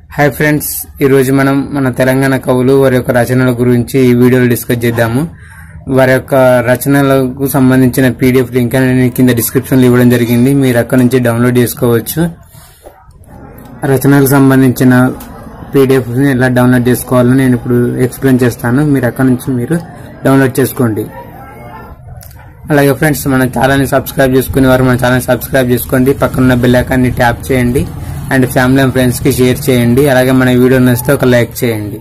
Hi friends मन तेलंगाणा कवुलु वाరి యొక్క రచనల గురించి ఈ వీడియోలో డిస్కస్ చేద్దాము। వారి యొక్క రచనలకు సంబంధించిన పీడీఎఫ్ లింక్ నేను కింద డిస్క్రిప్షన్ లో ఇవ్వడం జరిగింది, మీరు అక్కడ నుంచి డౌన్లోడ్ చేసుకోవచ్చు। రచనలకు సంబంధించిన పీడీఎఫ్ ని ఎలా డౌన్లోడ్ చేసుకోవాలో నేను ఇప్పుడు ఎక్స్‌ప్లెయిన్ చేస్తాను, మీరు అక్కడ నుంచి మీరు డౌన్లోడ్ చేసుకోండి। అలాగే ఫ్రెండ్స్ మన ఛానల్ ని సబ్స్క్రైబ్ చేసుకునే వారు మన ఛానల్ ని సబ్స్క్రైబ్ చేసుకోండి, పక్కన ఉన్న బెల్ ఐకాన్ ని ట్యాప్ చేయండి అండ్ ఫ్యామిలీ అండ్ ఫ్రెండ్స్ కి షేర్ చేయండి। అలాగే మన వీడియో నచ్చితే ఒక లైక్ చేయండి।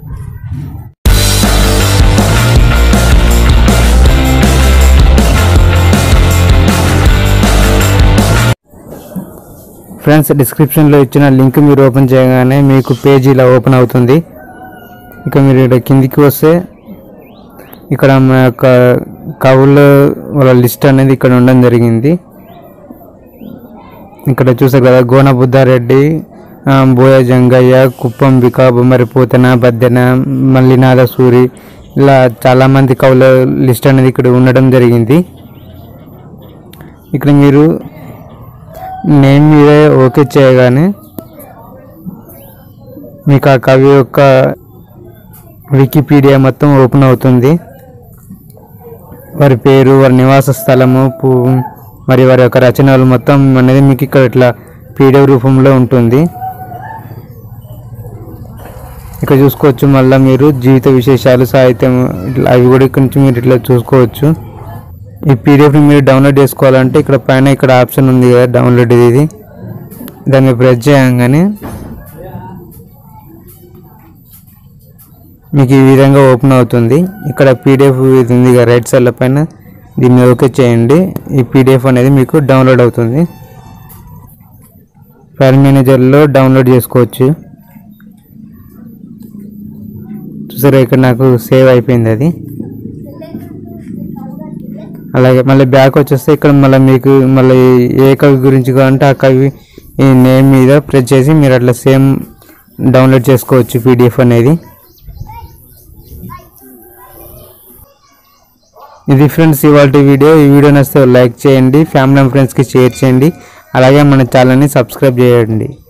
ఫ్రెండ్స్ డిస్క్రిప్షన్ లో ఇచ్చిన లింక్ మీరు ఓపెన్ చేయగానే మీకు పేజ్ ఇలా ఓపెన్ అవుతుంది। ఇక మీరు ఇక్కడ కిందికి వస్తే ఇక్కడ మన యొక్క కవుల వాళ్ళ లిస్ట్ అనేది ఇక్కడ ఉండడం జరిగింది। ఇక్కడ చూసారు కదా, గోన బుద్ధారెడ్డి, బోయ జంగయ్య, కుప్పం వికా, బొమ్మరి పూతన, బద్దెన, మల్లినాథ సూరి, ఇలా చాలా మంది కవుల లిస్ట్ అనేది ఇక్కడ ఉండడం జరిగింది। ఇక్కడ మీరు నేమ్ మీద ఓకే చేయగానే మీకు ఆ కవి యొక్క వికీపీడియా మొత్తం ఓపెన్ అవుతుంది। వారి పేరు, వారి నివాస స్థలము, మరి వారి యొక్క రచనలు మొత్తం అనేది మీకు ఇక్కడ ఇట్లా పీడిఎఫ్ రూపంలో ఉంటుంది। ఇక్కడ చూసుకోవచ్చు, మళ్ళీ మీరు జీవిత విశేషాలు, సాహిత్యం అవి కూడా ఇక్కడ నుంచి మీరు ఇట్లా చూసుకోవచ్చు। ఈ పీడిఎఫ్ని మీరు డౌన్లోడ్ చేసుకోవాలంటే ఇక్కడ పైన ఇక్కడ ఆప్షన్ ఉంది కదా డౌన్లోడ్, ఇది దాన్ని ప్రెస్ చేయగానే మీకు ఈ విధంగా ఓపెన్ అవుతుంది। ఇక్కడ పీడిఎఫ్ ఇది ఉంది కదా రైట్ సైడ్ల పైన, దీన్ని ఓకే చేయండి, ఈ పీడిఎఫ్ అనేది మీకు డౌన్లోడ్ అవుతుంది। ఫైల్ మేనేజర్లో డౌన్లోడ్ చేసుకోవచ్చు। చూసారా, ఇక్కడ నాకు సేవ్ అయిపోయింది అది। అలాగే మళ్ళీ బ్యాక్ వచ్చేస్తే ఇక్కడ మళ్ళీ మీకు మళ్ళీ ఏ కవి గురించి కావాలంటే ఆ కవి ఈ నేమ్ మీద ప్రెస్ చేసి మీరు అట్లా సేమ్ డౌన్లోడ్ చేసుకోవచ్చు పీడిఎఫ్ అనేది। ఇది ఫ్రెండ్స్ ఇవాల్టి వీడియో। ఈ వీడియో నచ్చితే లైక్ చేయండి, ఫ్యామిలీ అండ్ ఫ్రెండ్స్కి షేర్ చేయండి, అలాగే మన ఛానల్ని సబ్స్క్రైబ్ చేయండి।